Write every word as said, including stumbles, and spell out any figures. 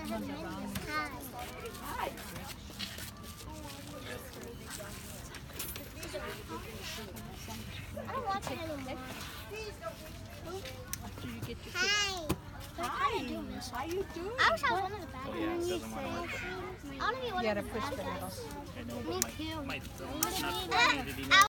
I don't watch it anymore. After you get your Hi. Hi. How you doing? I wish I was one of the bad Oh yeah, it doesn't want to work. I want to be one You of gotta the push bad the guys. middle. I know, Me but too. my, my thumb I is not wanna be coordinated the- enough.